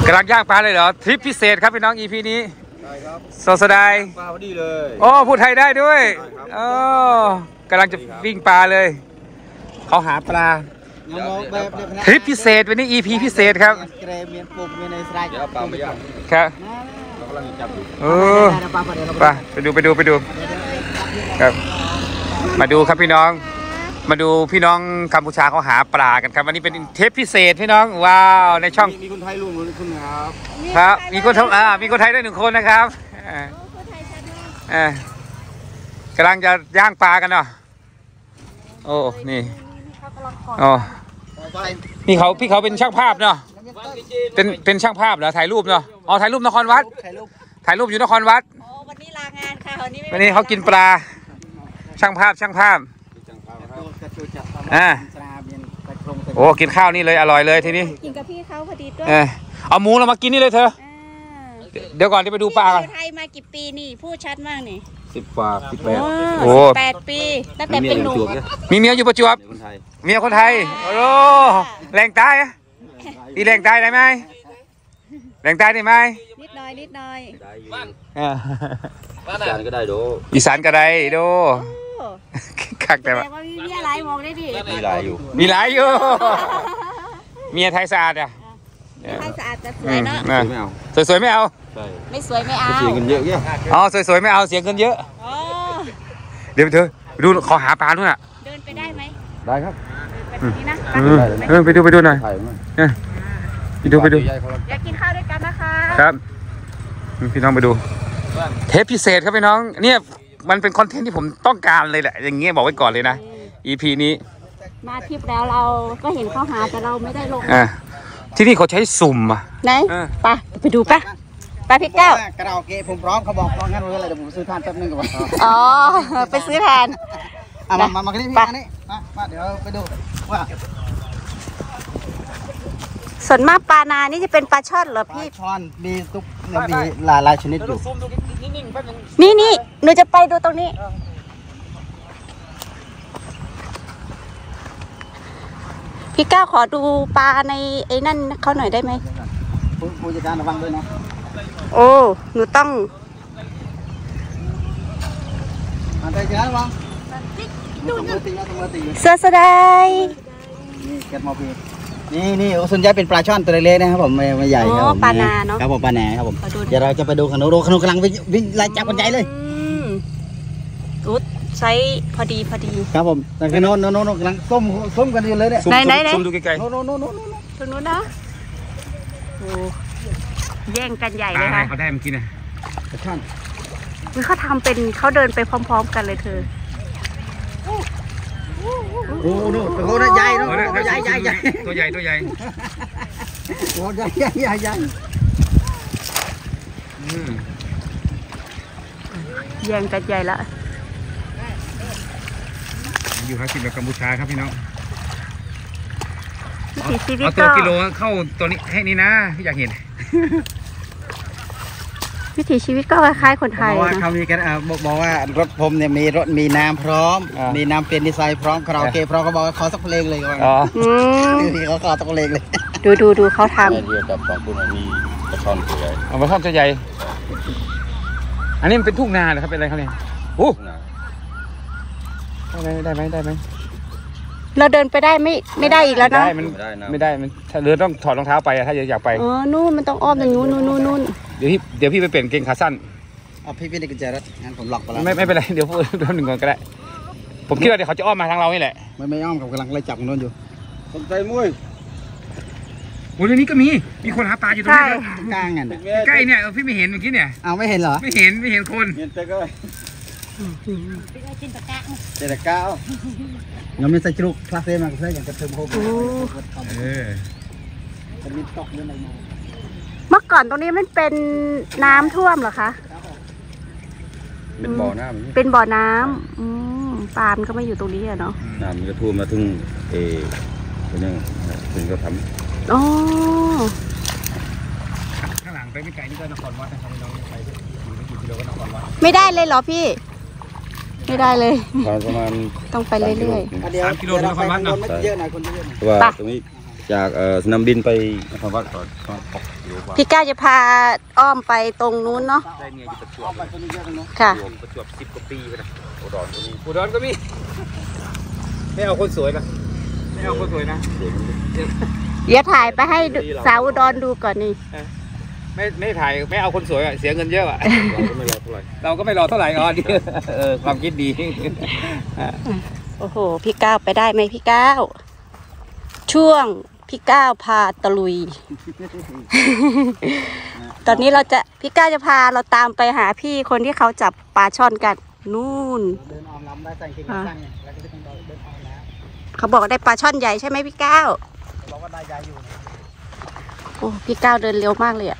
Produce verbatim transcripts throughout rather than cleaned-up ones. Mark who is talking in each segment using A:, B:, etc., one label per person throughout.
A: กำลังย่างปลาเลยเหรอทริปพิเศษครับพี่น้อง อี พี นี้สดสดาย
B: ปลาพอดีเลย
A: โอ้พูดไทยได้ด้วยโอ้กำลังจะวิ่งปลาเลยเขาหาปลาทริปพิเศษวันนี้ อี พี พิเศษครับครับเออไปไปดูไปดูไปดูครับมาดูครับพี่น้องมาดูพี่น้องกัมพูชาเขาหาปลากันครับวันนี้เป็นเทปพิเศษพี่น้องว้าวในช่อง
B: มีคนไทยร่วมด้วยครับ
A: ครับมีคนอ่ามีคนไทยด้วยหนึ่งคนนะครับอ่ากำลังจะย่างปลากันเนาะโอ้นี่โอ้พี่เขาพี่เขาเป็นช่างภาพเนาะเป็นเป็นช่างภาพเหรอถ่ายรูปเนาะอ๋อถ่ายรูปนครวัดถ่ายรูปอยู่นครวัด
C: วันนี้ลางานค่ะวันนี้
A: วันนี้เขากินปลาช่างภาพช่างภาพอ่าโอ้กินข้าวนี่เลยอร่อยเลยทีนี้
C: กินกับพี่เขาพอดีด้วย
A: เอาหมูเรามากินนี่เลยเธอเดี๋ยวก่อนที่ไปดูปลา
C: ไทยมากี่ปีนี่พูดชัดมากนี่
B: สิบกว่าสิบแปด
A: โอ้
C: แปดปีตั้งแต่เป็นหนุ่ม
A: มีเมียอยู่ประจวบเมียคนไทยโอ้แรงใต้ตีแรงใต้ได้ไหมแรงใต้ได้ไหม
C: นิดหน่อยนิดหน่อย
B: อีสานก็ได้โด
A: อีสานก็ได้โดคักแต่
C: ว่ามีเมียหลายมองได้ดิ
B: มีหลายอยู่
A: มีหลายอยู่เมียไทยสะอาดอ่ะ
C: ไทยสะอาดแต่สวยเนาะ
B: ไม่เอา
A: สวยๆไม่เอา
C: ไม่สวยไม่เอา
B: เสียเงินเยอะแยะ
A: อ๋อสวยๆไม่เอาเสียเงินเยอะเดี๋ยวเธอดูขอหาปลาด้วยอ่ะ
C: เดินไปได้ไหม
B: ได้ครับ
A: เออไปดูไปดูหน่อยไปดูไปดู
C: อยากกินข้าวด้วยกันนะคะ
A: ครับพี่น้องไปดูเทปพิเศษครับพี่น้องเนี่ยมันเป็นคอนเทนต์ที่ผมต้องการเลยแหละอย่างเงี้ยบอกไว้ก่อนเลยนะ อี พี นี้
C: มาทริปแล้วเราก็เห็นเขาหาแต่เราไม่ได้ลง
A: อ่าที่นี่เขาใช้สุ่มอ่ะ
C: ไหนไปไปดูปะไปพี่เก้าก
B: ระดาษเกะผมพร้อมเขาบอกพร้อมงั้นเลยเดี๋ยวผมซื้อทานแป๊บนึงก่อน
C: อ๋อไปซื้อทาน
B: มามามาที่นี่นี่มามาเดี๋ยวไปดูว่า
C: ส่วนมากปลานานี่จะเป็นปลาช่อนเหรอพี่
B: ช่อนมีทุกมีหลายหลายชนิดอยู่
C: นี่นี่หนูจะไปดูตรงนี้พี่ก้าวขอดูปลาในไอ้นั่นเขาหน่อยได้ไหม
B: ผู้จัดการระวังด้วยนะ
C: โอ้หนูต้อง
B: มาได้จ้าระวัง
C: เสื้อสดาย
B: นี่เก็บมาพี่นี่นี่ส่วนใหญ่เป็นปลาช่อนตัวเล็กๆนะครับผมไม่ไม่ใหญ่ครับผม
C: ปลานาเนาะ
B: ครับผมปลาแหนครับผมเดี๋ยวเราจะไปดูขนมโรขนมกำลังวิ่งไล่จับกันใหญ่เลย
C: อุ๊ดไซส์พอดีพอดี
B: ครับผมแต่ขนมโน้นโน้นกำลังส้มส้มกันอยู่เลยเนี่ย
C: ไหนไหนไหน
A: ส้มดูไกลๆ
B: โน้นโน้นโน้น
C: ตรงนู้นนะโอ้แย่งกันใหญ่เลยค่ะ
A: เขาได้เมื่อกี้นะ
B: ปลาช่อน
C: เขาทำเป็นเขาเดินไปพร้อมๆกันเลยเธอ
B: โอ้โหตัวใหญ่ตัวใหญ่ใหญ่ใหญ่
A: ตัวใหญ่ตัวใหญ่
B: ตัวใหญ่ใหญ่ใหญ่ใหญ่
C: แย่งกันใหญ่ละ
A: อยู่หากินแบบกัมพูชาครับพี่น้อง
C: วิถีชีวิต
A: ก็ตัวกิโลเข้าตัวนี้ให้นี่นะอยากเห็น
C: วิถีชีวิตก็คล้ายๆคนไทย
B: ว่าเขามีกันบอกว่ารถผมเนี่ยมีรถมีน้ำพร้อมมีน้ำเปลี่ยนดีไซน์พร้อมคาราโอเกะพร้อมเขาบอกว่าขอสักเพลงเลยก็ว่าที่เขาขอสักเพลงเลย
C: ดูดูดูเขาทำ
B: เดียวกับของคุณมีปลาช่อนตัวใหญ่
A: เอาปลาช่อนตัวใหญ่อันนี้มันเป็นทุ่งนาเหรอครับเป็นอะไรเขาเนี่ยโอ้ได้ไหมได้ไหมได้ไหม
C: เราเดินไปได้ไม่ไม่ได้อีกแล้วนะ
A: ไม่ได้ไม่ได้มันเรือต้องถอดรองเท้าไปถ้าอยากไป
C: อ๋อนู่นมันต้องอ้อมอย่างนู้นนู่นนู่นนู่น
A: เดี๋ยวพี่เดี๋ยวพี่ไปเปลี่ยนเกงขาสั้น
B: เอาพี่พี่ในกุญแจรถงั้นผมล็อกไปแล้ว
A: ไม่ไม่เป็นไรเดี๋ยวพูดเรื่องหนึ่งก่อนก็ได้ผมคิดว่าเดี๋ยวเขาจะอ้อมมาทางเรานี่แหละ
B: ไม่ไม่อ้อมกับกำลังไล่จับนู่นอยู่สนใจมุ้ย
A: โอ้ยนี้ก็มีมีคนหาปลาอยู่ตรงนี้
B: กลางอ่ะ
A: ใกล้เนี่ยพี่ไม่เห็นเมื่อกี้เนี่ย
B: เอาไม่เห็นเหรอ
A: ไม่เห็นไม่เห็นคน
B: เห็นแต่ก็เจ็ดเก้ายังไม่ใส่จุกคลาสเซ่มาก็ใส่อย่างกระเทียมโฮมเออจะมีตกเรื่องอะไรมา
C: เมื่อก่อนตรงนี้มันเป็นน้ำท่วมเหรอคะ
B: เป็นบ่อน้ำ
C: เป็นบ่อน้ำอืมปลามันก็ไม่อยู่ตรงนี้อะเนาะ
B: น้ำมันจะท่วมมาถึงเออเป็นยังถึงก็ท
C: ำอ๋อ
A: ข้างหลังไปไม่ไกลนี่ก็นครวัดนะครับน้องไปไม่กี่กิโลก็นครวัด
C: ไม่ได้เลยเหรอพี่ไม่ได้เลย
B: ประมาณ
C: ต้องไปเรื่อย
A: ๆสามกิโลนครวัดเนาะ
B: เยอะหน่อยคนเยอะว่าตรงนี้
D: จากเอ่อสนามบินไปนครวัดก่อนก็หกกิโลกว่า
C: พี่ก้าวจะพาอ้อมไปตรงนู้นเนาะ
A: ได้เมียอยู่ประจวบ
C: ค่ะ
A: รวมประจวบสิบกว่าปีไปนะอุดรก็มีอุดรก็มีไม่เอาคนสวยนะไม่เอาคนสวยนะ
C: เดี๋ยวถ่ายไปให้ดูสาวอุดรดูก่อนนี่
A: ไม่ไม่ถ่ายไม่เอาคนสวยอะเสียเงินเยอะอะ
D: เราก็ไม่รอเท่าไหร่
A: เราก็ไม่รอเท่าไหร่อ๋อดีเออความคิดดี
C: โอ้โหพี่ก้าวไปได้ไหมพี่ก้าวช่วงพี่ก้าวพาตะลุย ตอนนี้เราจะพี่ก้าวจะพาเราตามไปหาพี่คนที่เขาจับปลาช่อนกันนู่น
B: เดินออมลำได้ใส่เกงขาสั้นเนี่ยแล้วก็จะต้องเดินออมแล้ว
C: เขาบอกว่าได้ปลาช่อนใหญ่ใช่ไหมพี่ก้าว
B: บอกว่าได้ยาอยู่
C: โอ้พี่ก้าวเดินเร็วมากเลยอะ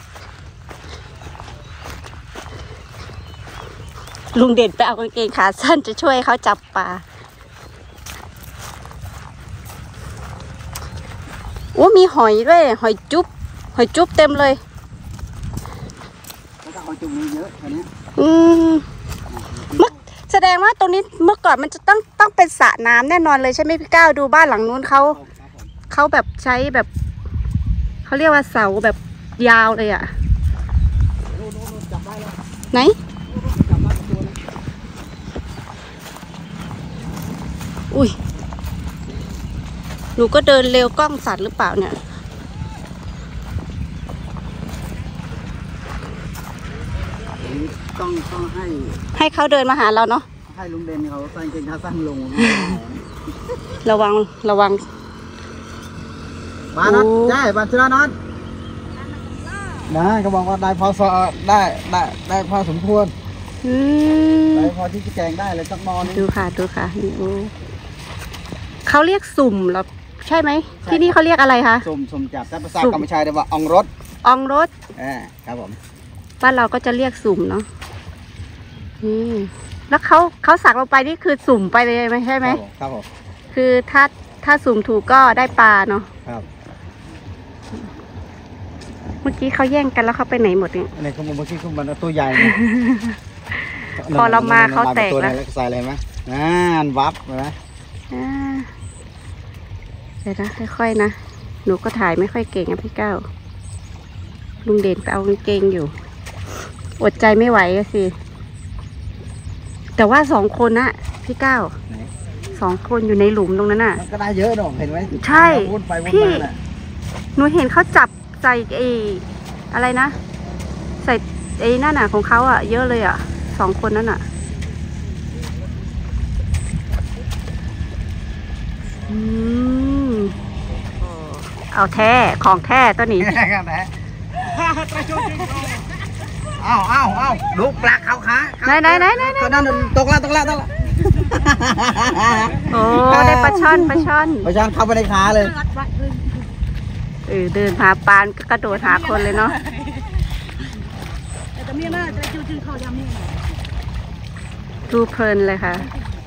C: ลุงเด่นไปเอากางเกงขาสั้นจะช่วยเขาจับปลาโอ้มีหอยด้วยหอยจุ๊บหอยจุ๊บเต็มเลย
B: แล้วก็เอาจุ่มนี้เยอะอันนี้
C: อืมเมื่อแสดงว่าตรงนี้เมื่อก่อนมันจะต้องต้องเป็นสระน้ำแน่นอนเลยใช่ไหมพี่ก้าวดูบ้านหลังนู้นเขาเขาแบบใช้แบบเขาเรียกว่าเสาแบบยาวเลยอะไหนอุ้ยหนูก็เดินเร็วกล้องสั่นหรือเปล่าเนี่ย
B: ต้องต้องให้
C: ให้เขาเดินมาหาเราเนาะ
B: ให้ลุงเด่นเขาใส่เกงขาสั้นลง
C: ระวังระวัง
B: บ้านนัด
C: โอ้
B: ใช่บ้านชื่อนัดนะเขาบอกว่าได้พอสอได้ได้ได้พอสมควร
C: อืม
B: ได้พอที่จะแกงได้เลยจักมอนี่
C: ดูค่ะดูค่ะนี่โอ้เขาเรียกสุ่มเหรอใช่ไหมที่นี่เขาเรียกอะไรคะ
B: สุ่มสุ่มจับถ้าภาษา
C: สุ่ม
B: กัมพูชาเรียกว่าอองรถ
C: อองรถ
B: อ่าครับผม
C: บ้านเราก็จะเรียกสุ่มเนาะอืมแล้วเขาเขาสักเราไปนี่คือสุ่มไปเลยไหมใช่ไหม
B: ครับผม
C: คือถ้าถ้าสุ่มถูกก็ได้ปลาเนาะ
B: ครับ
C: เมื่อกี้เขาแย่งกันแล้วเขาไปไหนหมดเนี่ย
B: อันนี้เขาบอกเมื่อกี้เขามันตัวใหญ่
C: พอเรามาเขาแตก
B: ตัวไหน
C: แล้ว
B: แล้วใส่อะไรไหมอ่านวับเห็นไหม
C: อ่าเดี๋ยวนะค่อยๆนะหนูก็ถ่ายไม่ค่อยเก่งอะพี่ก้าวลุงเด่นไปเอากางเกงอยู่ อดใจไม่ไหวอะสิแต่ว่าสองคนนะพี่ก้าวสองคนอยู่ในหลุมตรงนั้นน่ะ
B: มันก็ได้เยอะดอกเห็นไหม
C: ใช่
B: วนไปวน
C: พี่
B: มาน่ะ
C: หนูเห็นเขาจับใส่ไอ้อะไรนะใส่ไอ้นั่นน่ะของเขาอะเยอะเลยอะสองคนนั่นน่ะอืมเอาแท้ของแท้ตัวนี้
B: กันนะอ้าวอ้าวอ้าวดูปลาเขาขา
C: ไหนไหนไหนไหนไหน
B: ก็นั่นตกแล้วตกแล้วตกแล้ว
C: โอ้ได้ปลาช่อนปลาช่อน
B: ปลาช่อนเข้าไปในขาเลย
C: เออเดินหาปลาก็กระโดดหาคนเลยเนาะดูเพลินเลยค่ะ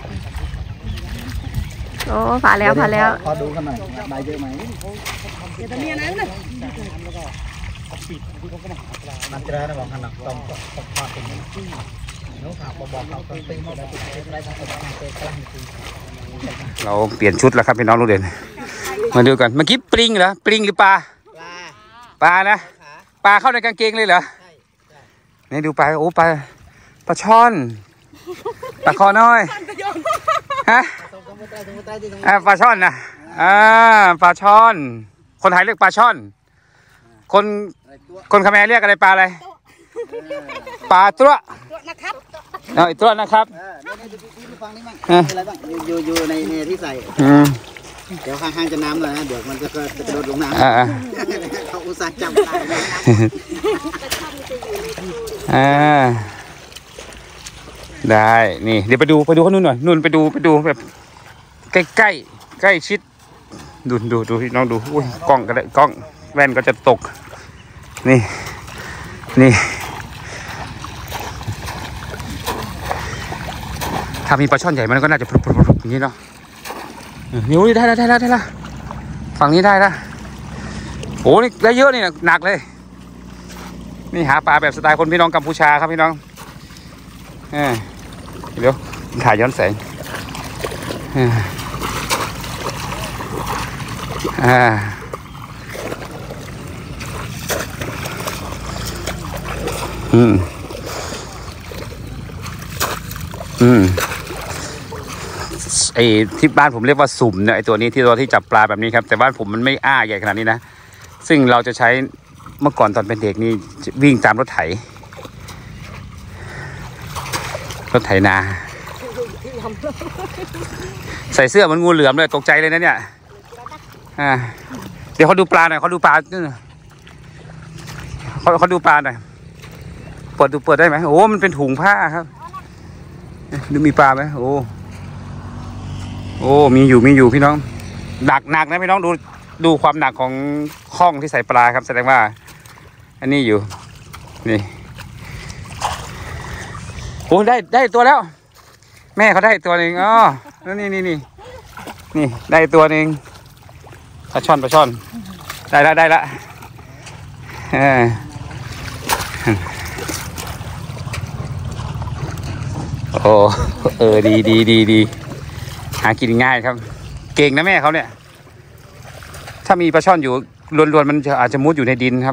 C: โอ้ผ่าแล้วผ่าแล้ว
B: ขอดูกันหน่อยได้เยอะไหมมันจะได้นะบอกขนาดต้องต้องพาเป็นที่น้องฝากบอกเราต้องตีมาได้ได้ทั้งหมดทั้งเตะกลางที
A: เราเปลี่ยนชุดแล้วครับพี่น้องลูกเด่นมาดูกันเมื่อกี้ปลิงเหรอปลิงหรือปลา
B: ปลา
A: ปลานะปลาเข้าในกางเกงเลยเหรอนี่ดูปลาโอ้ปลาปลาช่อนปลาคอน้อยฮะอ่าปลาช่อนนะอ่าปลาช่อน คนไทยเรียกปลาช่อน คนคนเขมรเรียกอะไรปลาอะไรปลาตัวเอาอีกตัวนะครับ
B: เออนี่ฟังนี่มั่งอะไรบ้างอยู่อยู่ในในที่ใส่
A: อืม
B: เดี๋ยวข้างๆจะน้ำเลยนะเดี๋ยวมันจะจะกระโดดลงน้ำ
A: อ่า
B: เขาอุตส่าห์จำได้เลย
A: อ่าได้นี่เดี๋ยวไปดูไปดูข้างนู้นหน่อยนู่นไปดูไปดูแบบใกล้ใกล้ใกล้ชิดดูดูดูพี่น้องดูอุ้ยกล้องก็ได้กล้องแว่นก็จะตกนี่นี่ถ้ามีปลาช่อนใหญ่มันก็น่าจะพรุบพรุบพรุบอย่างนี้เนาะนิ้วนี่ได้แล้วได้แล้วได้แล้วฝั่งนี้ได้แล้วโอ้นี่ได้เยอะนี่หนักเลยนี่หาปลาแบบสไตล์คนพี่น้องกัมพูชาครับพี่น้องเออเดี๋ยวถ่ายย้อนแสงเอออ่าอืมอืมไอ้ที่บ้านผมเรียกว่าสุ่มเนี่ยไอ้ตัวนี้ที่ตัวที่จับปลาแบบนี้ครับแต่บ้านผมมันไม่อ้าใหญ่ขนาดนี้นะซึ่งเราจะใช้เมื่อก่อนตอนเป็นเด็กนี่วิ่งตามรถไถรถไถนาใส่เสื้อมันงูเหลือมเลยตกใจเลยนะเนี่ยอ่าเดี๋ยวเขาดูปลาหน่อยเขาดูปลาเขาเขาดูปลาหน่อยเปิดดูเปิดได้ไหมโอ้มันเป็นถุงผ้าครับดูมีปลาไหมโอ้โอ้มีอยู่มีอยู่พี่น้องหนักหนักนะพี่น้องดูดูความหนักของข้องที่ใส่ปลาครับแสดงว่าอันนี้อยู่นี่โอ้ได้ได้ตัวแล้วแม่เขาได้ตัวหนึ่งอ๋อแล้วนี่นี่นี่นี่ได้ตัวหนึ่งปลาช่อนปลาช่อนได้ละได้ละเออโอ้เออดีดีดีดีหากินง่ายครับเก่งนะแม่เขาเนี่ยถ้ามีปลาช่อนอยู่ล้วนๆมันจะอาจจะมุดอยู่ในดินครับ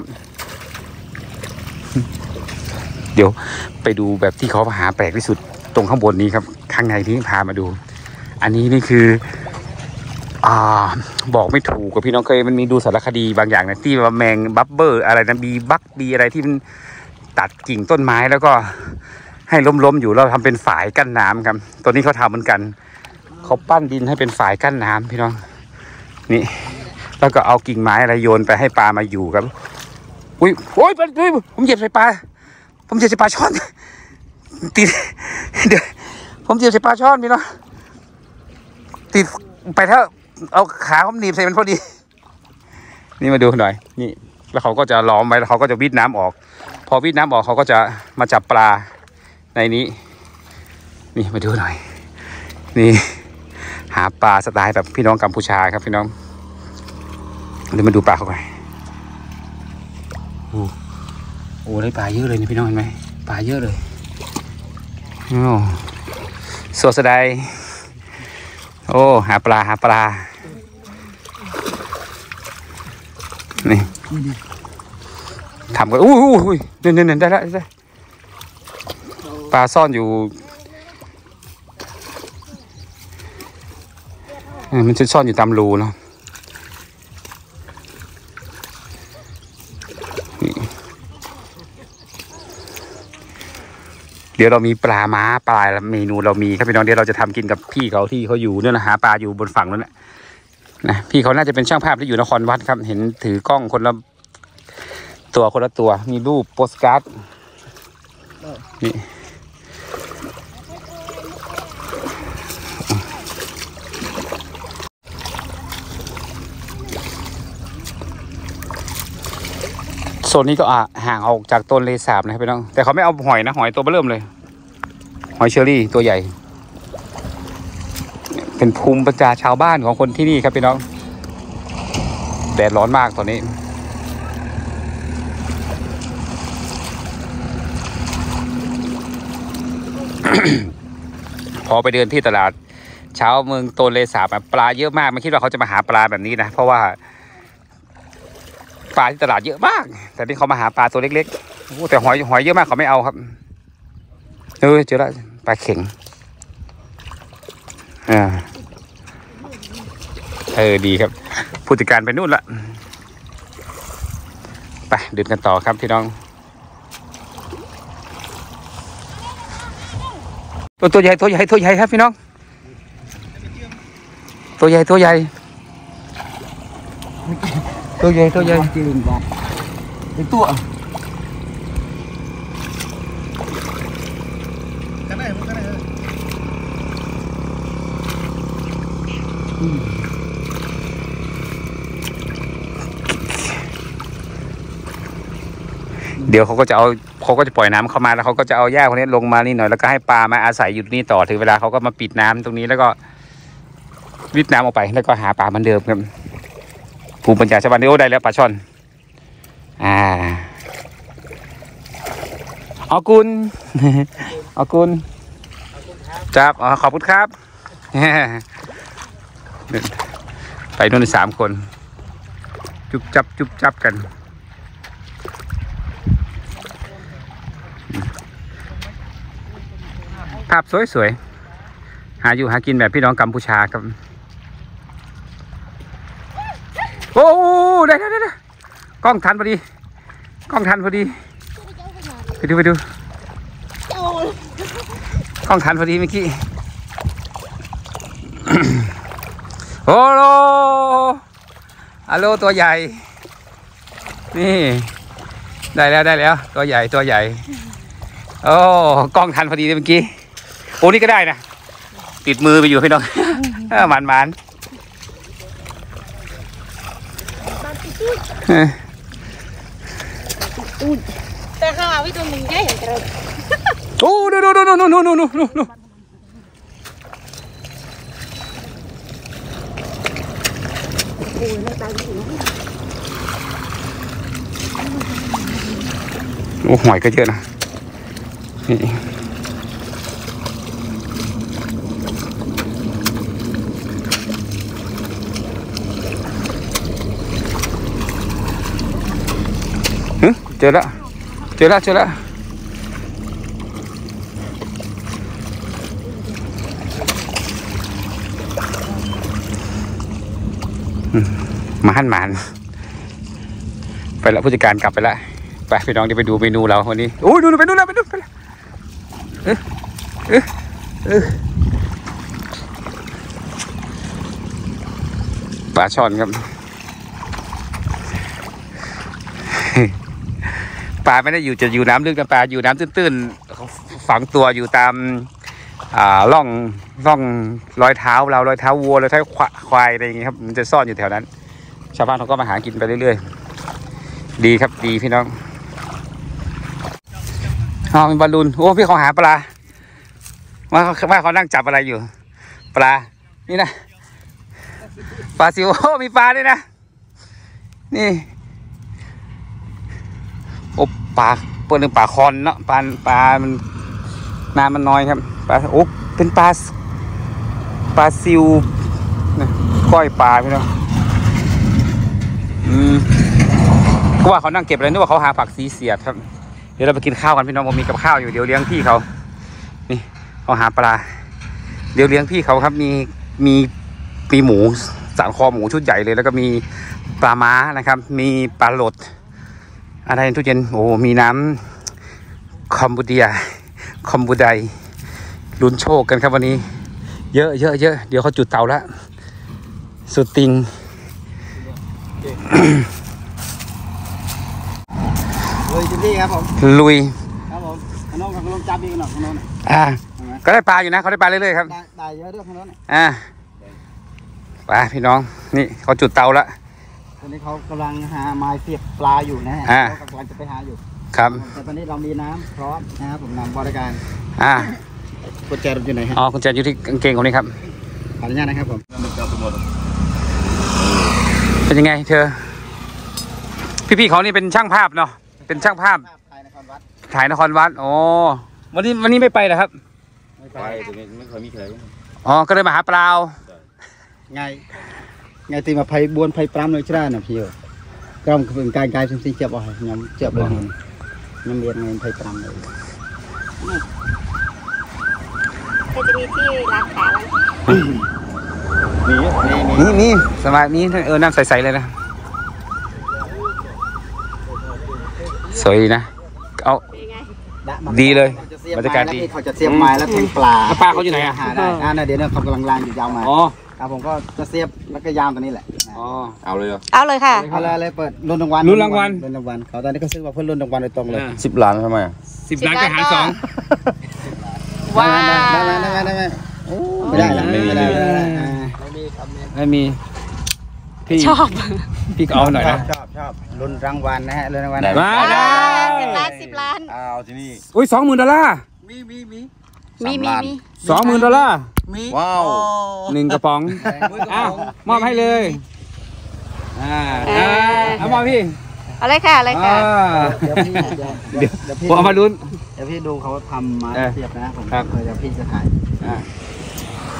A: เดี๋ยวไปดูแบบที่เขาหาแปลกที่สุดตรงข้างบนนี้ครับข้างในที่พามาดูอันนี้นี่คืออ่าบอกไม่ถูกกับพี่น้องเคยมันมีดูสารคดีบางอย่างนะที่ว่าแมงบับเบอร์อะไรนะบีบักบีอะไรที่มันตัดกิ่งต้นไม้แล้วก็ให้ล้มๆอยู่แล้วทำเป็นฝายกั้นน้ำครับตัวนี้เขาทำเหมือนกันเขาปั้นดินให้เป็นฝายกั้นน้ำพี่น้องนี่แล้วก็เอากิ่งไม้อะไรโยนไปให้ปลามาอยู่ครับอุ้ยโอ้ยผมเหยียบใส่ปลาผมเหยียบใส่ปลาช่อนติดเดี๋ยวผมเหยียบใส่ปลาช่อนพี่น้องติดไปเถอะเอาขาผมหนีบใส่มันพอดีนี่มาดูหน่อยนี่แล้วเขาก็จะล้อมไว้แล้วเขาก็จะวิดน้ำออกพอวิดน้ำออกเขาก็จะมาจับปลาในนี้นี่มาดูหน่อยนี่หาปลาสไตล์แบบพี่น้องกัมพูชาครับพี่น้องเดี๋ยวมาดูปลาเข้าไปโอ้โหได้ปลาเยอะเลยนี่พี่น้องเห็นไหมปลาเยอะเลยโอ้สวสดายโอ้หาปลาหาปลานี่ทำกันอู้หู้เนี่ยเนี่ยได้แล้วได้ปลาซ่อนอยู่มันจะซ่อนอยู่ตามรูเนาะเดี๋ยวเรามีปลาม้าปลาเมนูเรามีครับพี่น้องเดี๋ยวเราจะทำกินกับพี่เขาที่เขาอยู่เนี่ยนะหาปลาอยู่บนฝั่งนั่นแหละนะพี่เขาน่าจะเป็นช่างภาพที่อยู่นครวัดครับเห็นถือกล้องคนละตัวคนละตัวมีรูปโปสการ์ดนี่โซนนี้ก็ห่างออกจากต้นเลสาบนะครับพี่น้องแต่เขาไม่เอาหอยนะหอยตัวเบิ่มเลยหอยเชอรี่ตัวใหญ่เป็นภูมิปัญญาชาวบ้านของคนที่นี่ครับพี่น้องแดดร้อนมากตอนนี้ พอไปเดินที่ตลาดเช้าเมืองโตนเลสาบปลาเยอะมากไม่คิดว่าเขาจะมาหาปลาแบบนี้นะเพราะว่าปลาที่ตลาดเยอะมากแต่ที่เขามาหาปลาตัวเล็กๆโอ้แต่หอยหอยเยอะมากเขาไม่เอาครับเออเจอแล้วปลาเข็งอ่าเออดีครับผู้จัดการไปนู่นละไปเดินกันต่อครับพี่น้องตัวตัวใหญ่ตัวใหญ่ตัวใหญ่ครับพี่น้องตัวใหญ่ตัวใหญ่ตัวใหญ่ตัวใหญ่จริงครับเป็นตัวกันได้กันได้เดี๋ยวเขาก็จะเอาเขาก็จะปล่อยน้ำเข้ามาแล้วเขาก็จะเอาหญ้าคนนี้ลงมานี่หน่อยแล้วก็ให้ปลามาอาศัยอยู่นี่ต่อถึงเวลาเขาก็มาปิดน้ำตรงนี้แล้วก็วิดน้ำออกไปแล้วก็หาปลาเหมือนเดิมครับภูมิปัญญาชาวบ้านนี่โอ้ได้แล้วปลาช่อนอ่าเอากุลเอากุลจับอ๋อขอบคุณครับไปนู่นสามคนจุบจับจุบจับกันภาพสวยๆหาอยู่หากินแบบพี่น้องกัมพูชาครับโอ้ได้ได้ได้กล้องทันพอดีกล้องทันพอดีไปดูไปดูกล้องทันพอดีเมื่อกี้โอ้โหฮัลโหลตัวใหญ่นี่ได้แล้วได้แล้วตัวใหญ่ตัวใหญ่โอ้กล้องทันพอดีเลยเมื่อกี้โอ้นี่ก็ได้นะติดมือไปอยู่พี่น้องหมันหมัน
C: แต่ข้าววิตัวมึงใหญ่อย่างเดิม
A: โอ้ดูดูดูดูดูดูดูดูดูโอ้หอยก็เยอะนะนี่เจอแล้วเจอแล้วเจอแล้วมาหั่นหมานไปแล้วผู้จัดการกลับไปแล้วไปพี่น้องเดี๋ยวไปดูเมนูเราวันนี้โอ้ยดูไปดูแล้วไปดูไปแล้วเออเออเออปลาช่อนครับปลาไม่ได้อยู่จะอยู่น้ำลึกนะปลาอยู่น้ำตื้นๆฝังตัวอยู่ตามอ่าร่องร่องรอยเท้าเรารอยเท้าวัวรอยเท้าควายอะไรอย่างเงี้ยครับมันจะซ่อนอยู่แถวนั้นชาวบ้านเขาก็มาหากินไปเรื่อยๆดีครับดีพี่น้องอ๋อมีบอลลูนโอ้พี่เขาหาปลาว่าเขาว่าเขานั่งจับอะไรอยู่ปลานี่นะปลาซิวโอ้มีปลาด้วยนะนี่โอ้ปลาเปิดหนึ่งปลาคอนเนาะปลาปลามันน้ำมันน้อยครับปลาโอ้เป็นปลาปลาซิวนะก้อยปลาพี่น้องอืมก็ว่าเขานั่งเก็บอะไรนึกว่าเขาหาผักสีเสียดครับเดี๋ยวเราไปกินข้าวกันพี่น้องผมมีกับข้าวอยู่เดี๋ยวเลี้ยงพี่เขานี่เขาหาปลาเดี๋ยวเลี้ยงพี่เขาครับมีมีมีหมูสามคอหมูชุดใหญ่เลยแล้วก็มีปลาม้านะครับมีปลาโหลดอะไรทุกเย็นโอ้มีน้ำคอมบูเดียคอมบูไดลุ้นโชคกันครับวันนี้เยอะเยอะเยอะเดี๋ยวเขาจุดเตาแล้วสุดติง
B: ลุยจุดที่ครับผม
A: ลุย
B: ครับผมน้องกับลุงจับอีกหน่อยน้อง
A: อ่าก็ได้ปลาอยู่นะเขาได้ปลาเรื่อยๆครับ
B: ได้ได้เยอะด้วยน้องเนี่ย
A: อ่าไปพี่น้องนี่เขาจุดเตาแล้ว
B: ตอนนี้เขากำลังหาไม้เสียบปลาอยู่นะฮะเขากำลังจะไปหาอยู่
A: ครับ
B: แต่ตอนนี้เรามีน้ำพร้อมนะครับผมนำบริการ
A: อ่า
B: กุญแจรถอยู่ไหนฮะ
A: อ๋อกุญแจอยู่ที่กางเกงของนี่ครับ
B: ขออนุญาตนะครับผม
A: เป็นยังไงเธอพี่ๆเขานี่เป็นช่างภาพเนาะเป็นช่างภาพ
B: ถ่ายนครวัด
A: ถ่ายนครวัดอ๋อวันนี้วันนี้ไม่ไปเหรอครับ
D: ไม่ไปแต่ไม่เคยมีใคร
A: อ๋อก็เลยมาหาปลา
B: ไงไงตีมาไผ่บวนไผ่ปรามเลยจ้าน่ะพี่ก็เป็นการกายสิ่งที่เจ็บอ่ะยำเจ็บเลยยำเรียนเงินไผ่ปรามเลย
C: ก็จะมีที่ล้างขาแล้ว
A: มีมีมีสบายมีเออน้ำใสๆเลยนะสวยนะเอาดีเลยบรรยากาศดี
B: เขาจะเสียบไม้แล้วแทงปลา
A: ปลาเขาอยู่ไหนอ่ะ
B: หาได้อ่าเดี๋ยวเนี่ยเขากำลังล่างอยู่ยาวมา
A: อ๋อ
B: ครับผมก็จะเสียบแล้วก็ยามตัวนี้แหละ
A: อ๋อ
D: เอาเลย
C: เอาเลยค่ะ
B: เอาเลยเลยเปิดรุ่นรางวัล
A: รุ่นรางวัล
B: รุ่นรางวัลเขาตอนนี้ก็ซื้อมาเพื่อรุ่นรางวัลโดยตรงเลย
D: สิบล้านทำไม
A: สิบล้านก็หารสอง
C: ว้าว
B: ได้ไหมได้ไหมได้ไหมไม่ได้แล้วไม่ได้
A: ไม่มีพี่
C: ชอบ
A: พี่เอาหน่อยนะ
B: ชอบชอบรุ่นรางวัลนะฮะรุ่นรางวัล
A: มาได้
C: สิบล้านสิบล้าน
D: เอาที่นี่
A: อุ้ยสองหมื่นดอลลาร์
B: มีมีมี
C: มีมีมี
A: สองหมื่นดอลลาร์
B: มี
D: ว้าว
A: หนึ่งกระป๋องอ้าวมอบให้เลยอ่าเอามอบพี่
C: อะไรค่ะอะไรค่ะ
B: เดี๋ยวพี่เดี๋ยวเดี๋ยวพี่
A: เอามาลุ้น
B: เดี๋ยวพี่ดูเขาทำมาเทียบนะผมเดี๋ยวพี่จะถ่าย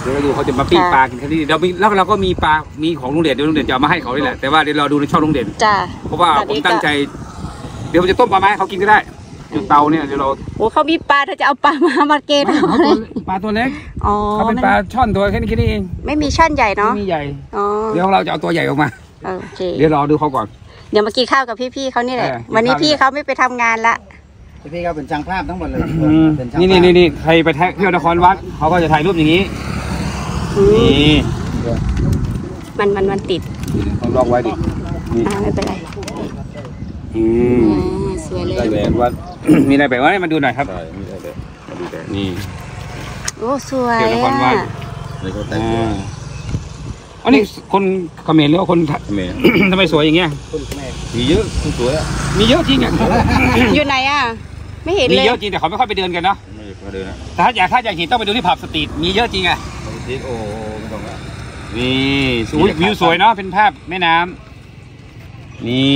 A: เดี๋ยวเราดูเขาจะมาปิ้งปลากินแค่นี้เรามีแล้วเราก็มีปลามีของลุงเด่นเดี๋ยวลุงเด่นจะเอามาให้เขาด้วยแหละแต่ว่าเดี๋ยวเราดูในช่องลุงเด่น
C: จ้า
A: เพราะว่าผมตั้งใจ เดี๋ยวผมจะต้มปลาไม้เขากินก็ได้จุดเตาเนี่ยเดี๋ยวเรา
C: โอ้เขามีปลาเธอจะเอาปลามามาเกณฑ์
A: เขาตัวปลาตัวเล็ก
C: อ๋อ
A: เขาเป็นปลาช่อนตัวแค่นี้แค่นี้เอง
C: ไม่มีช่อนใหญ่เนาะ
A: ไม่มีใหญ่
C: อ๋อ
A: เดี๋ยวเราจะเอาตัวใหญ่ออกมา
C: โอเค
A: เดี๋ยวรอดูเขาก่อน
C: เดี๋ยวมากินข้าวกับพี่ๆเขานี่แหละ
A: เออ
C: วันนี้
A: กินข้าว
C: พี่เขาไม่ไปทำงานละ
B: พี่ก็เป็นช่างภาพทั้งหมดเลยเป็นช่าง
A: นี่นี่นี่นี่ใครไปเที่ยวนครวัดเขาก็จะถ่ายรูปอย่างนี้
C: อืม
A: นี่
C: มันมันมันติด
A: ต้องลองไว้ดิ
C: อ่าไม่เป็นไร
A: อืม
C: อ่าสวยเลย
A: ได้แบบว่า มีอะไรแบบว่าให้มาดูหน่อยครับ
D: ใช่มีอะไรแบบมาดูแต่
A: นี่
C: โอ้สวย
A: เที่ยวนครวัด
C: อ่ะ
D: ในเขาแต่ง
A: อ่า
D: ตัว
A: อันนี้คนเขมรหรือว่าคน
D: เมย์
A: ทำไมสวยอย่างเงี้ย
D: มีเยอะคนสวยอ่ะ
A: มีเยอะจริงอ่ะ
C: อยู่ไหนอ่ะ ไม่เห็น
A: มี
C: เลย
A: เยอะจริงแต่เขาไม่ค่อยไปเดินกันเนาะ
D: ไม่มาเดินนะ
A: แต่ถ้าอยากถ้าอยากเห็นต้องไปดูที่ผับสตรีทมีเยอะจริงอ่ะ
D: บางทีโอ้ไม่ต้องละ
A: นี่อุ๊ยวิวสวยเนาะเป็นภาพแม่น้ำนี่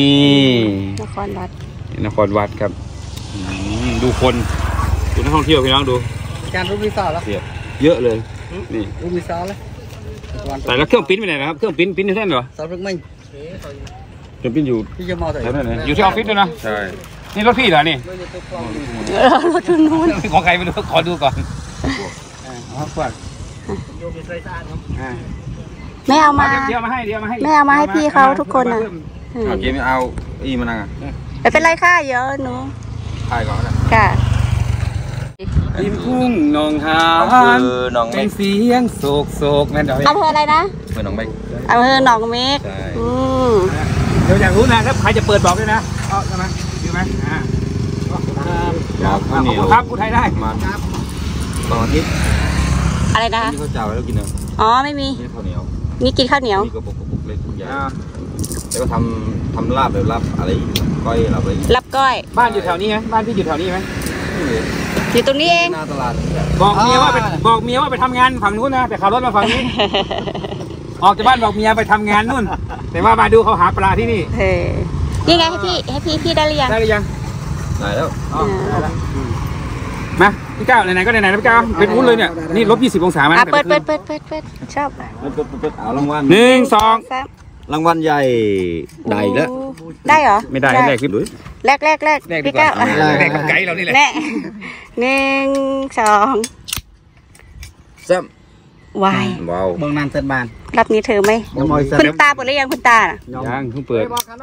C: นครวัด
A: นครวัดครับอืมดูคนดูนักท่องเที่ยวพี่น้องดู
B: การรูปรีสอร์ทแล้ว
A: เยอะเลยนี่
B: รูปรีสอร์ทเลย
A: แต่แล้วเครื่องปริ้นไปไหนนะครับเครื่องปริ้นปริ้นอยู่ที่นั่นเหรอ
B: สอดรึกไม่
A: เครื่องปริ้นอยู่
B: พี่จะมองตัว
A: แถวนั้นเลยอยู่ที่ออฟฟิศด้วยนะ
D: ใช่
A: นี่รถพี่เหรอนี่
C: เออรถทุนนู้น
A: ของใครไม่รู้ขอดูก่อนอ่าเอาขวดอ่า
C: ไม่เอามา
A: เดี๋ยวเอามาให้เดี๋ยวเอามาให้
C: ไม่เอามาให้พี่เขาทุกคนน่ะ อืม
D: เอาเกมเอาอีมานั่งอ่ะ
C: ไม่เป็นไรค่ะเยอะหนู
D: ถ่ายก่อนนะ
C: ค่ะ
A: ริมทุ่งหนองหา
D: อำเภ
A: น
D: อหนอง
A: เป็
D: เม็
A: น
D: ก
A: เสียงโศกโศกแม่นเดี๋ยว
C: อำเภออะไรนะ
D: อำเภอหนองเม็ก
C: อำเภอหนองเมฆ
D: ใช่
C: อืม
A: เดี๋ยวอยากรู้นะถ้าใครจะเปิดบอกด้วยนะเอาใช่ไหมอยู่ไหมอ่า
D: ครับ
A: ข
D: ข้าวเหนียว
A: อบคุณครับพูดไทยได้
D: มาตอนอาทิตย์
C: อะไรนะ
D: นี่เขาเจ้าแล้วกินเนอะ
C: อ๋อไม่มี
D: นี่ข้าวเหนียว
C: นี่กินข้าวเหนียว
D: นี่ก็ปุกปุกเล็กปุกใหญ่
A: อ่า
D: แล้วก็ทำทำลาบแบบลาบอะไรก้อยลาบอะไร
C: รับก้อย
A: บ้านอยู่แถวนี้ไหมบ้านพี่อยู่แถวนี้ไหม
C: อยู่ตรงนี้เอง
D: หน้าตลาด
A: บอกเมียว่าไปบอกเมียว่าไปทำงานฝั่งนู้นนะแต่ขับรถมาฝั่งนี้ ออกจากบ้านบอกเมียไปทำงานนู่น แต่ว่ามาดูเขาหาปลาที่นี่
C: เออนี่ไงให้พี่ให้พี่พี่ได้หรือยัง
A: ได้หรือยัง
D: ได้แล้ว
A: อ๋อได้แล้วอืมมาพี่ก้าวไหนๆก็ไหนๆนะพี่ก้าวเป็นวุ้นเลยเนี่ยนี่ลบยี่สิบองศามา
C: อ่ะ
A: ตั้ง
C: เปิ
A: แต่
C: ดเปิดเปิดเปิดเปิดชอบ
D: เอารางวัล
A: หนึ่งสอง
C: สาม
D: รางวัลใหญ่ได้แล้ว
C: ได้เหรอ
A: ไม่ได้แรกคลิป
C: แรกแรกแรก
A: แรกดี
C: พี่
A: กว่า
C: ก้าว
A: แรกกับไกด์เรานี่แหละ
C: แน่หนึ่งสอง
D: ซ้
C: วาย
D: ำว้าว
B: เบื้องนานเต็มบาน
C: รอบนี้เธอไหม
B: ยังมอยเสร็จ
C: คุณตาเปิดหรือยังคุณตาน่ะ
A: ยังเพิ่งเปิด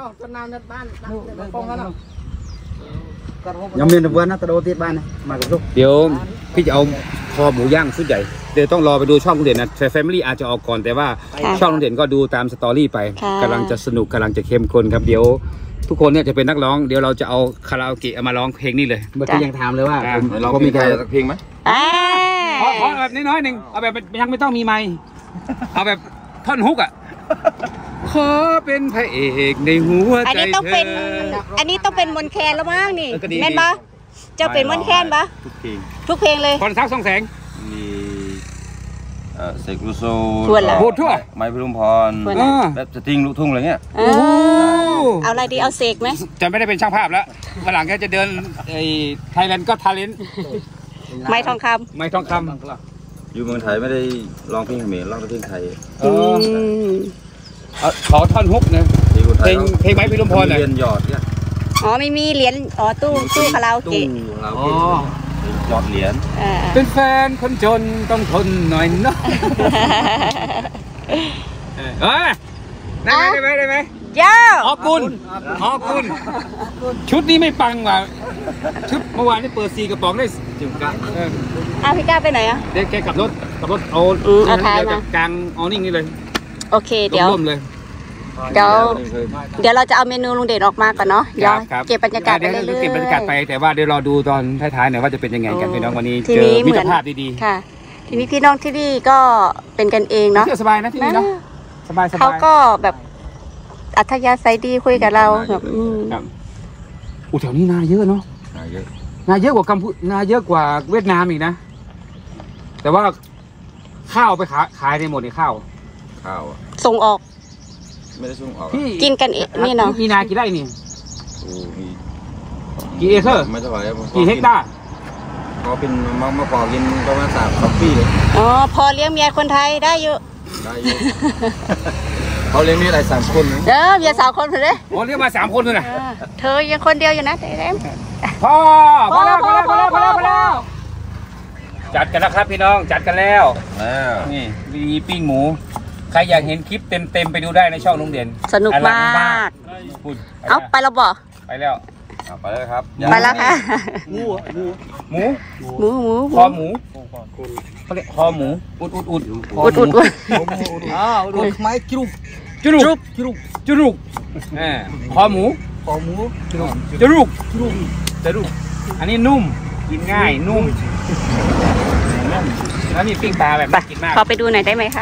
B: ยังมีนเวือนนะตะโดตีบ้านนะมากับลูก
A: เดี๋ยวพี่จะเอาคอหมูย่างชุดใหญ่เดี๋ยวต้องรอไปดูช่องลุงเด่นนะแฟมิลี่อาจจะออกก่อนแต่ว่าช่องลุงเด่นก็ดูตามสตอรี่ไปกำลังจะสนุกกำลังจะเข้มข้นครับเดี๋ยวทุกคนเนี่ยจะเป็นนักร้องเดี๋ยวเราจะเอาคาราโอเกะเอามาร้องเพลงนี่เลย
B: เมื่อกี้ยังถามเลยว่าผม
D: เรา
B: ผม
D: มี
B: มี
D: ใค
B: ใค
D: ร
B: ร
D: สักเพลงไหม
C: อ่า
A: ขอขอแบบน้อยๆหนึ่งเอาแบบยังไม่ต้องมีไมค์เอาแบบท่อนฮุกอ่ะขอเป็นพระเอกในหัว
C: อัน
A: ใจ
C: นี้ต้อง
A: เธ
C: เป็น
A: อ
C: อันนี้ต้องเป็นมนต์แคนแล้วมั้งนี่
A: เออก็ดี
C: แม่นปะเจะเป็นมนต์แคนปะ
D: ทุกเพลง
C: ทุกเพลงเลย
A: คอนซักสองแสง
D: มีเอ่อเสกลูโซ
C: ทวนเหรอ
A: พูดทั่ว
D: ไม้พิรุมพร
C: ทวน
A: อ่า
D: แบบสตริงลูกทุ่งอะไรเงี้ย
C: เออเอาอะไรดีเอาเสกไหม
A: จะไม่ได้เป็นช่างภาพแล้ววันหลังก็จะเดินไอ้ไทยแลนด์ก็ทาเลนต์
C: ไม้ทองค
A: ไม่ทองค
D: อยู่เมืองไทยไม่ได้ร้องเพลงเขมรร้องแต่เพลงไทย
A: ำ
C: ำ
A: เอ
C: อื
A: อ
C: ม
A: เอาขอท่อนฮุกนะ
D: เพลงคนไทย
A: เพลงเพลงไม้พิรมพรน่ะ
D: เรียนหยอดเนี่ย
C: อ๋อไม่มีเหรียญอ๋อตู้ตู้คาราโอ
D: ตู้
C: เกะ
D: ของเรา
A: อ๋อ
D: หยอดเหรียญ
C: อ่า
A: เป็นแฟนคนจนต้องทนหน่อยเนาะเออได้ไหมได้ไหมได้ไหม
C: เจ้า
A: อ๋อกุลอ๋อกุลชุดนี้ไม่ปังว่ะชุดเมื่อวานนี่เปิดสี่กระป๋องได้จึงกะเออ
C: อ้าวพี่ก้าวไปไหนอ่ะ
A: เด็กแกขับรถขับรถเอา
C: อืมเอาท้ายมา
A: เดี๋วจะกลางเอานิ่งนี่เลย
C: โอเคเดี๋ยว
A: ร่มๆเลย
C: เดี๋ยว เดี๋ยวเราจะเอาเมนูลุงเด่นออกมาก่อนเนาะเดี๋ยว
A: ครับ
C: เก็บบรรยากาศไป
A: เดี๋ยว
C: เรื่อยๆ
A: เก็บบรรยากาศไปแต่ว่าเดี๋ยวรอดูตอนท้ายๆหน่อยว่าจะเป็นยังไงกันพี่น้องวันนี้
C: ที
A: เจ
C: นี้
A: อ
C: เหมื
A: มิ
C: อน
A: ตรภาพดี
C: ค่ะ ทีนี้พี่น้องที่นี่ก็เป็นกันเอง
A: ๆ
C: เนาะ
A: เที่ยวสบายนะที่นี่เนาะสบายสบาย
C: เขาก็แบบอัธยาศัยดีคุยกับเราแบบอืม
A: ครับอู้แถวนี้นาเยอะเนาะ
D: หาเยอะ
A: นาเยอะกว่ากัมพูนาเยอะกว่าเวียดนามอีกนะ แต่ว่าข้าวไปขายขายในหมดในข้าว
D: ข้าวอ่ะ
C: ส่งออก
D: ไม่ได้ส่งออก
A: พี่
C: กินกันเองนี่เนาะ
A: มีนากี่ไร่นี่
D: โอ้มี
A: กี่เอเคอร์
D: ไม่เท่าไหร่ครับ
A: กี่เฮกตาร์
D: เขาเป็นมามาขอกินประมาณสามสองปีเลย
C: อ๋อพอเลี้ยงเมียคนไทยได้อยู่
D: ได้อยู่ เขาเลี้ยงนี่อะไรสามคนนะ
C: เออเมียสาวคนเถอะเด้
A: โอ้เรียกมาสามคนเลยนะ
C: เออเธอยังคนเดียวอยู่นะแต่เอ็ม
A: พ่อพอแล้วพอแล้วพอแล้วพอแล้วพอแล้วจัดกันแล้วครับพี่น้องจัดกันแล้ว
D: แล้ว
A: นี่มีปิ้งหมูใครอยากเห็นคลิปเต็มเต็มๆไปดูได้ในช่องลุงเด่น
C: สนุกมาก
A: พูด
C: เอ้าไปแล้วบ่
A: ไปแล้ว
D: เอาไปเลยครับ
C: ไปแล้วค่ะ
A: หมูหมู
C: หมูหมูหมู
A: คอหมูเขาเรียกคอหมูอุดอุดอุด
C: อุดอุดอุด
B: อ้าวดูทำไมกรุบ
A: จุรุกจุรุกจุรุกอ่าคอหมู
B: คอหมูกรุบ
A: จุรุกจุรุกจุรุกอันนี้นุ่มกินง่ายนุ่มนุ่มแล้วมีปิ้งปลาแบบน่ากินมาก
C: ขอไปดูหน่อยได้ไหมคะ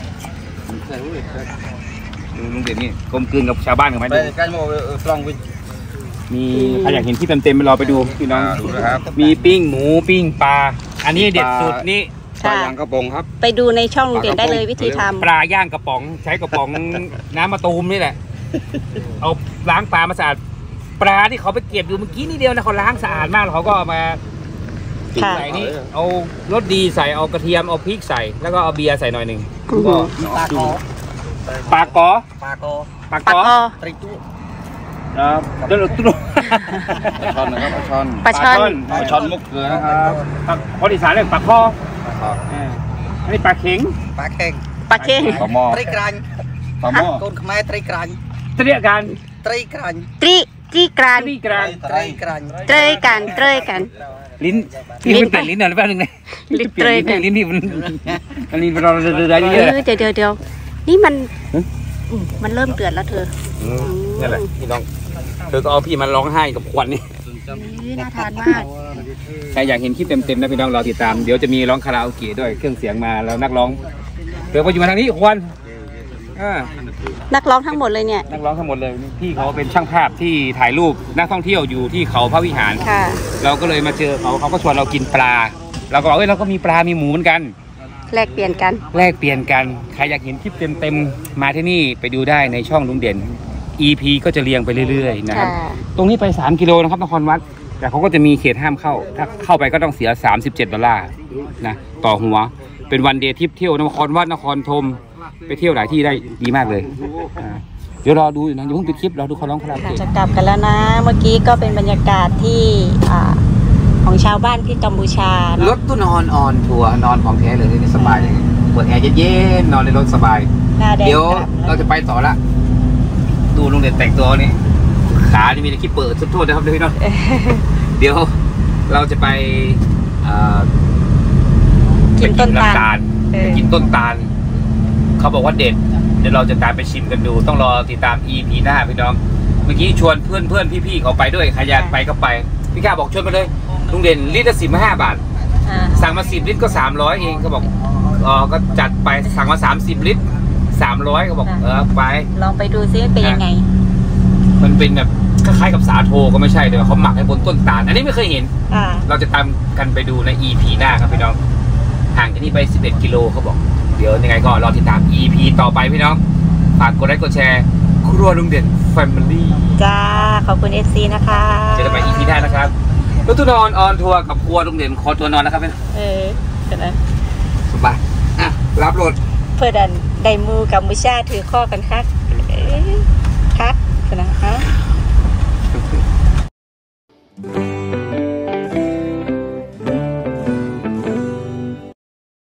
A: ดูลุงเด่นนี่กลมกลืนกับชาวบ้านกันไหม
D: ไปใกล้โมกล้องวิ่ง
A: มีใครอยากเห็นที่เต็มๆไปรอไปดูพี่น้อง
D: ดูนะครับ
A: มีปิ้งหมูปิ้งปลาอันนี้เด็ดสุดนี่
D: ปลายางกระปงครับ
C: ไปดูในช่องลุงเด่นได้เลยวิธีท
A: ปลาย่างกระป๋องใช้กระป๋อง น้ำมะตูมนี่แหละ เอาล้างปลามาสะอาดปลาที่เขาไปเก็บอยู่เมื่อกี้นี่เดียวนะเขาล้างสะอาดมากแล้วเขาก็เอามา
C: ำค่ะ
A: ใส่นี่เอารสดีใส่เอากระเทียมเอาพริกใส่แล้วก็เอาเบียร์ใส่หน่อยหนึ่ง
C: อือหื
A: ก็
C: อ
B: ปลาคอ
A: ปลากอ
B: ปลาคอ
A: ปลา
C: ปลาก
A: อ
C: คอ
B: ตริตุ้
A: ครับตุ้นตุ้น
D: ปลาช่อนนะครับปลาช่อน
C: ปลาช่อน
D: ปลาช่อนมุกเกลือนะครับ
A: ปลาคนอีสานเรียกปลาคอ
D: ครับ
A: อ่าอันนี้ปลาเข็ง
B: ปลาแข็ง
C: ปลาเค็ง
D: ปลาหม้อ
B: ตริกรัน
D: ปลาหม้อ
B: โกนขมายตริกรัน
A: เรียกกัน
B: ตริกรัน
C: ตรีตรีกราน
A: นี่กลาง
B: ตริกรัน
C: เตยกันเตยกัน
A: ลิ้นพี่มันเปลี่ยนลิ้นหน่อยแป๊บนึงนะ
C: ลิ้น
A: เปลี่ยนลิ้น
C: เตยกัน
A: ลิ้นพี่มันมันลิ้นเราเรื่อยๆ
C: เอ
A: เรื่อย
C: อเดี๋ยวเดี๋ยวเดี๋ยวนี่มัน
A: ฮะ
C: อืมมันเริ่มเดือดแล้วเธอ
A: ๆนี่แหละพี่น้องเธอก็เอาพี่มันร้องไห้กับควันนี่
C: นี่น่าทานมาก
A: ใครอยากเห็นคลิปเต็มๆนะพี่น้องรอติดตามเดี๋ยวจะมีร้องคาราโอเกะด้วยเครื่องเสียงมาแล้วนักร้องเดี๋ยวพออยู่มาทางนี้ควันอ่า
C: นักร้องทั้งหมดเลยเนี่ย
A: นักร้องทั้งหมดเลยพี่เขาเป็นช่างภาพที่ถ่ายรูปนักท่องเที่ยวอยู่ที่เขาพระวิหาร
C: ค่ะ
A: เราก็เลยมาเจอเขาเขาก็ชวนเรากินปลา เราก็บอกเอ้ยเราก็มีปลา มีหมูเหมือนกัน
C: แลกเปลี่ยนกัน
A: แลกเปลี่ยนกัน ใครอยากเห็นคลิปเต็มๆ มาที่นี่ไปดูได้ในช่องลุงเด่น อี พี ก็จะเรียงไปเรื่อยๆนะครับ
C: ค่ะ
A: ตรงนี้ไปสามกิโลนะครับนครวัด แต่เขาก็จะมีเขตห้ามเข้า ถ้าเข้าไปก็ต้องเสียสามสิบเจ็ดดอลลาร์นะต่อหัว เป็นวันเดย์ทริปเที่ยวนครวัดนครธมไปเที่ยวหลายที่ได้ดีมากเลยอ่าเดี๋ยวรอดูนะอย่าเพิ่งปิดคลิปรอดูเขาร้องคาราโอ
C: ค่ะ
A: เกะ
C: จะกลับกันแล้วนะ เมื่อกี้ก็เป็นบรรยากาศที่อ่าของชาวบ้านที่กัมพูชาร เนอะ
A: ถตู้นอนออนทัวร์นอนของแท้เลยนี่สบายเลยเปิดแอร์เย็นๆนอนในรถสบาย
C: หน้าแดง
A: เดี๋ยว
C: กลับ
A: เราจะไปต่อละ ดูลุงเด่นแต่งตัวนี้ขานี่มีแต่ขี้เปิดสุดโทษนะครับพี่น้อง เดี๋ยวเราจะไปเอ่อ
C: กินต้น
A: ไป
C: ตาล
A: ล
C: เออ
A: ไปกินต้นตาล เขาบอกว่าเด็ด เดี๋ยวเราจะตามไปชิมกันดู ต้องรอติดตาม อี พี หน้าพี่น้อง เมื่อกี้ชวนเพื่อนเพื่อนๆพี่ๆเขาไปด้วยใครอยากไปก็ไป พี่ข้าบอกชวนมาเลย ลุงเด่นลิตรละสิบห้าบาท
C: อ่า
A: สั่งมาสิบลิตรก็สามร้อยเองเขาบอกอ๋อก็จัดไปสั่งมาสามสิบลิตรสามร้อยเขาบอกเออไป
C: ลองไปดูซิเป็นยังไง
A: มันเป็นแบบคล้ายๆกับสาโทก็ไม่ใช่แต่ว่าเขาหมักให้บนต้นตาล อันนี้ไม่เคยเห็น
C: อ่า
A: เราจะตามกันไปดูใน อี พี หน้าครับพี่น้อง ห่างจากนี่ไปสิบเอ็ดกิโลเขาบอก เดี๋ยวยังไงก็รอติดตาม อี พี ต่อไปพี่น้อง ฝากกดไลค์กดแชร์ ครัวลุงเด่น Family
C: จ้า ขอบคุณ เอฟ ซี นะคะ
A: เจอกันใหม่ อี พี หน้านะครับรถตู้นอนออนทัวร์กับครัวลุงเด่นขอตัวนอนนะครับพี่น้อง
C: เออเดี๋ยวนะ
A: สบายอ่ะรับรถ
C: เพื่อดันไดมูกัมพูชาถือข้อกันคักเอ้ยคักเดี๋ยวนะฮะ